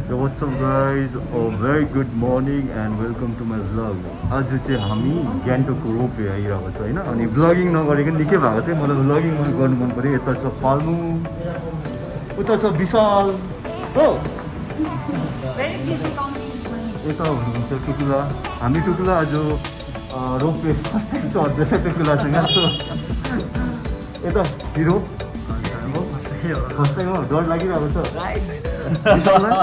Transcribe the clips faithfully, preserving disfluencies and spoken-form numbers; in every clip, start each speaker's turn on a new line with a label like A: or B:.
A: So what's up guys, a very good morning and welcome to my vlog. आज चाहिँ हामी ग्यान्टोकको ropeway आइरहेको छ हैन अनि भ्लगिङ नगरेको निकै भएको छ मलाई भ्लगिङ गर्नु मन पर्यो यता छ फाल्मु उता छ विशाल हो
B: very busy competition
A: यता हुनुहुन्छ टुकुला हामी टुकुला आज रोपवे फर्स्ट टाइम चढ्दैछ टुकुलासँग सो यता हिरो फर्स्ट टाइम हो डर लागिरहेको छ विशाललाई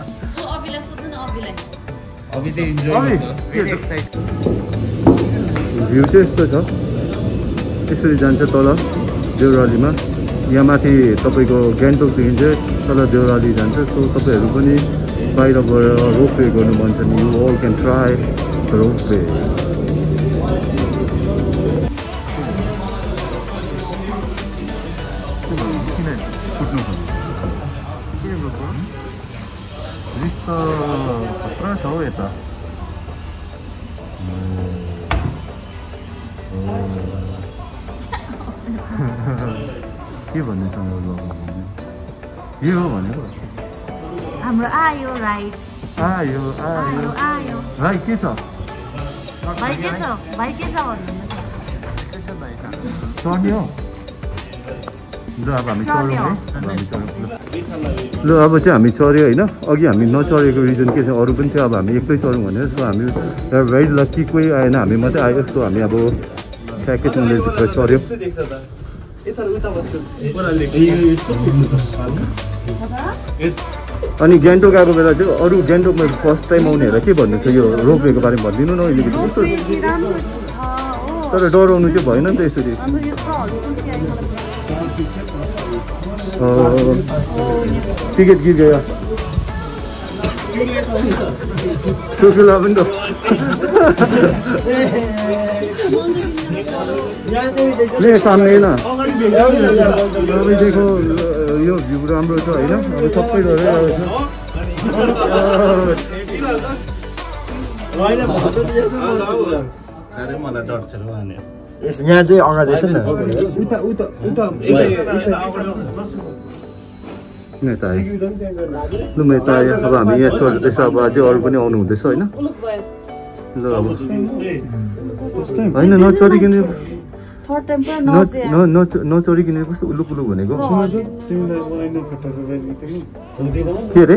C: अभी तो इन्जॉय
A: भ्यू चाहिँ यस्तो छ यसरी जान्छ तल देउरालीमा यहाँ माथि तपाईँको ग्यान्टोकदेखि चाहिँ तल देउराली जान्छ सो तपाईँहरू पनि बाहिर गएर रोपवे गर्नु मन छ नि you all can try ropeway risk त खतरा छ हौ यता के भन्ने छ यो हो भनेको
B: हाम्रो आयो राइट
A: आयो आयो
B: आयो
A: भाइ के छ
B: भाइ के छ भाइ के छ भन्नु
A: चढ्ने हो ल अब हामी चढौँ है हामी चढौँ ल अब चाहिँ हामी चढ्यो होइन अघि हामी नचढेको रिजन के छ अरू पनि थियो अब हामी एक्लै चढौँ भनेर सो हामी भेरी लक्की कोही आएन हामी मात्रै आयो सो हामी अब प्याकेजमा भित्र चढ्यो अनि गान्तोक आएको बेला चाहिँ अरू गान्तोकमा फर्स्ट टाइम आउनेहरूलाई के भन्नु छ यो रोपवेको बारेमा भनिदिनु न अलिकति कस्तो तर डराउनु चाहिँ भएन नि त यसरी टिकट गिर गयो टुकुला पनि त ले सामने न अभी देखो यो भ्यू राम्रो छ होइन अब सबै डराइरहेको
C: अरे मलाई डर छ भने
D: यहाँ चाहिँ अगाडि छ नि उता उता उता
A: यता आयो ल म यता आयो अब हामी यहाँ चढ्दैछ अब अझै अरू पनि आउनु हुँदैछ होइन ल अब होइन नचढिकन नचढिकन कस्तो उल्लुक उल्लुक भनेको के अरे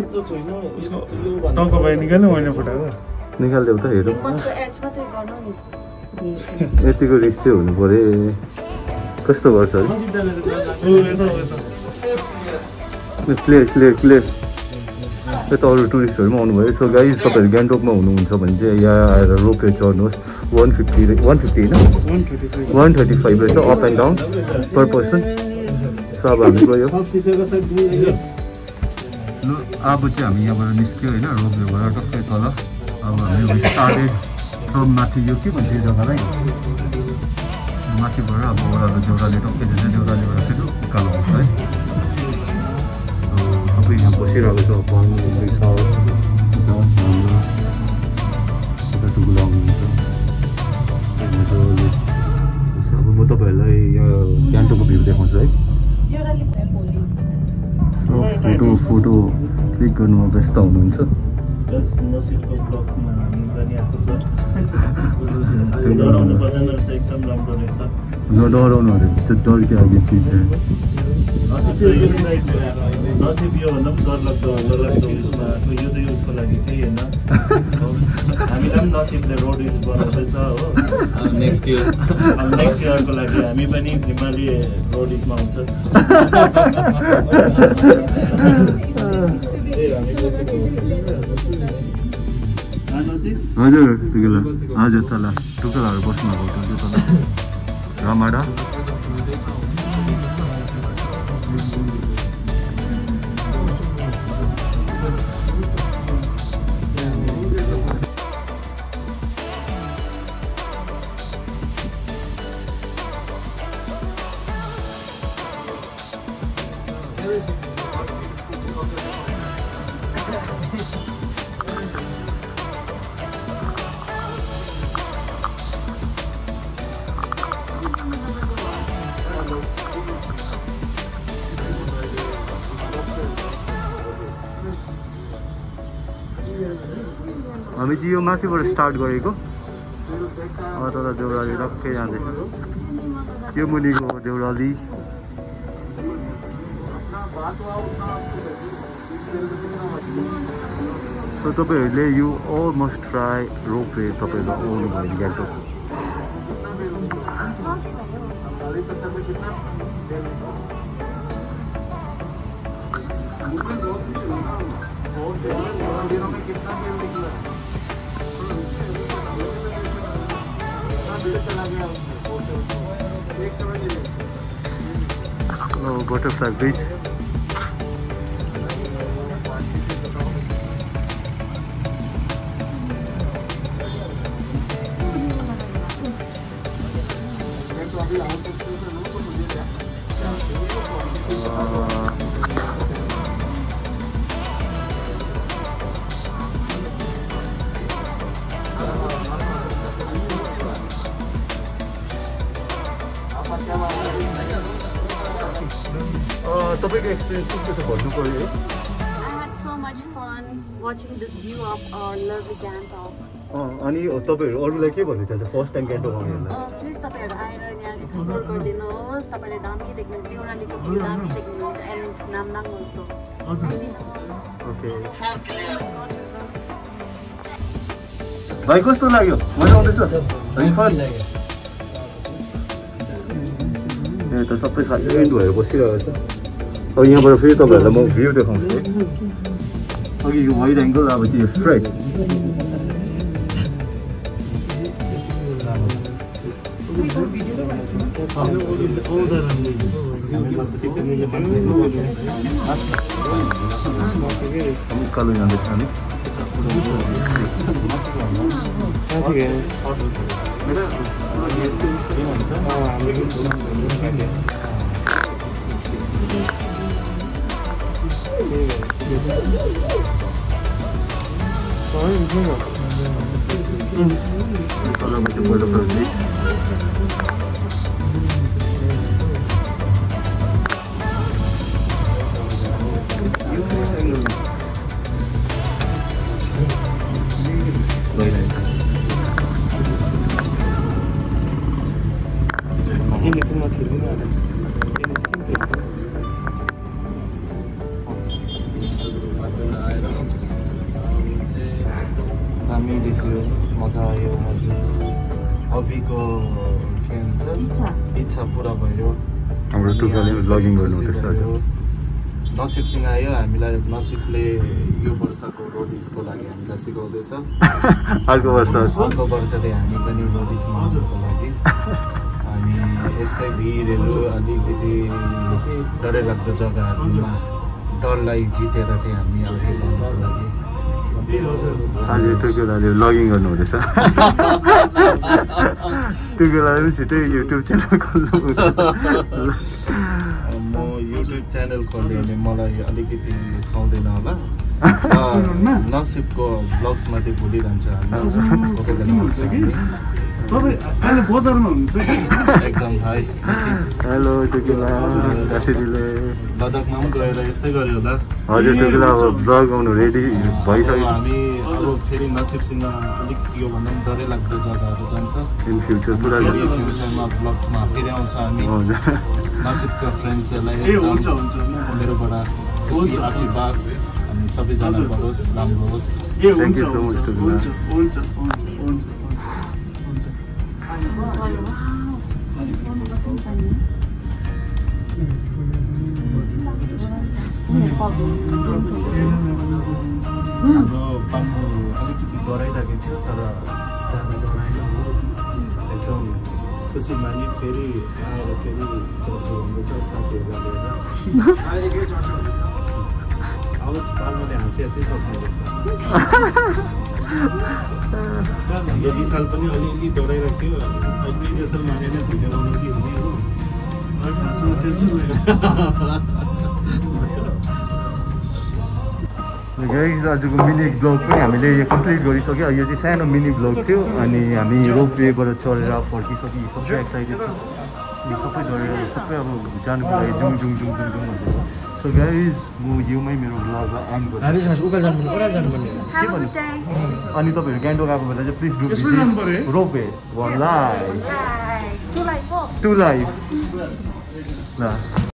A: निकालिदेऊ त हेरौँ यतिको रिस चाहिँ हुनु पऱ्यो कस्तो गर्छ अरे क्लियर क्लियर क्लियर यता अरू टुरिस्टहरू पनि आउनुभयो सो गाइज तपाईँहरू गान्तोकमा हुनुहुन्छ भने चाहिँ यहाँ आएर रोपवे चढ्नुहोस् वान फिफ्टी वान फिफ्टी होइन वान थर्टी फाइभ रहेछ up and down per person so अब हामी गयो ल अब चाहिँ हामी यहाँबाट निस्क्यो होइन रोपवेबाट टक्कै तल अब हामी स्टार्टेड सब माथि यो के भन्छ यो जग्गालाई माथिबाट अब ओह्रालो देउराली टक्कै दिन्छ देउरालीबाट फेरि उकालो आउँछ है सबै यहाँ बसिरहेको छ पानी टुकुला आउनुहुन्छ अब म तपाईँहरूलाई यहाँ गान्तोकको भ्यू देखाउँछु है फोटो फोटो क्लिक गर्नुमा व्यस्त हुनुहुन्छ नडराउनु अरे डर के आगे चिज है
C: नसिब यो भन्दा पनि डरलाग्दो डरलाग्दो उसमा यो त उसको लागि केही होइन हामीलाई पनि नसिबले रोड युज बनाउँदैछ हो नेक्स्ट इयर नेक्स्ट इयरको लागि हामी पनि हिमाली रोड युजमा हुन्छ
A: हजुर टुकुला हजुर तल टुकुलाहरू बस्नु भएको तल रमाडा हामी चाहिँ यो माथिबाट स्टार्ट गरेको अब तल देउराली टक्कै जाँदैछ यो मुनिको देउराली सो तपाईहरूले यो अल मस्ट ट्राई रोपवे तपाईँहरू आउनु भयो गान्तोक Oh, butterfly beach. तपाईँको एक्सपिरियन्स के छ भन्नु पर्यो है
B: I had so much fun watching this view of our lovely Gangtok.
A: अनि तपाईँहरू अरूलाई के भन्नु चाहन्छ फर्स्ट टाइम गान्तोक आउनेहरूलाई
B: प्लिज तपाईँहरू आएर यहाँ एक्सप्लोर गरिदिनुहोस् तपाईँले दामी देख्नु देउरालीको भ्यू दामी देख्नुहुन्छ एन्ड नामनाङ अल्सो
A: ओके भाइ कस्तो लाग्यो मजा आउँदैछ ए त सबै साइलेन्ट भएर बसिरहेको छ अब यहाँबाट फेरि तपाईँहरूलाई म भ्यू देखाउँछु है अघि यो वाइड एङ्गल अब त्यो स्ट्रेट कालो जाँदैछ हामी दामी देखियो मजा आयो अभिको के भन्छ इच्छा पुरा भयो हाम्रो टुकाले ब्लगिङ गर्नु हुँदैछ नसिबसँग आयो हामीलाई नसिबले यो वर्षको रोडिसको लागि हामीलाई सिकाउँदैछ अर्को वर्ष अर्को वर्षले हामी पनि रोडिस मनाउनको लागि अनि यस्तै भिडहरू अलिकति डरलाग्दो जग्गाहरूमा डरलाई जितेर चाहिँ हामी अघि बढ्नको लागि आज टुकुलाले ब्लगिङ गर्नु हुँदैछ टुकुलाले पनि छिटै युट्युब च्यानल खोल्नु म युट्युब च्यानल खोल्यो भने मलाई अलिकति सुहाउँदैन होला नसिबको ब्लग्समा चाहिँ भुलिरहन्छ
C: अहिले बजारमा हुन्छ
A: एकदम हाई हेलो टुकुला दासीले
C: लद्दाखमा पनि गएर यस्तै गऱ्यो होला
A: हजुर टुकुला अब ब्लग आउनु रेडी भइसक्यो
C: हामी अब फेरि नसिबसँग अलिक यो भन्दा पनि डरै लाग्दो जग्गाहरू जान्छ
A: इन फ्युचर पुरा
C: फ्युचरमा ब्लग्समा फेरि आउँछ हामी नसिबका फ्रेन्ड्सहरूलाई हुन्छ हुन्छ मेरोबाट खुसी आशीर्वाद अनि सबैजना बढोस् राम्रो होस्
A: thank you so much Tukula
C: हुन्छ हुन्छ हुन्छ हाम्रो पाल्नु अलिकति डराइरहेको थियो तर एकदम खुसी मानि फेरि आएर फेरि चर्चो हुँदैछ साथीहरूलाई लिएर आवाज पाल्नुले हाँसी हाँसी सक्नुहुँदैछ यो विशाल पनि अलिअलि डराइरहेको थियो अघि जसो मानेर भिडियो बनाउनु कि हुने हो
A: गाइस आजको मिनी ब्लग पनि हामीले कम्प्लिट गरिसक्यो यो चाहिँ सानो मिनी ब्लग थियो अनि हामी रोपवेबाट चढेर फर्किसक्यो सबै एक्साइटेड छ यो सबै झरेर सबै अब जानुको लागि जुङ जुङ जुङ जुङ जुङ भन्दैछ सो So guys, म युमै मेरो भ्लगलाई एन्ड गर्छु।
D: हामी चाहिँ उकाल जानुपर्ने ओह्राल जानुपर्ने
A: के भन्नु? अनि तपाईँहरू गान्तोक आएको बेला चाहिँ please do visit ropeway one life
B: to life हो
A: टु लाइफ ल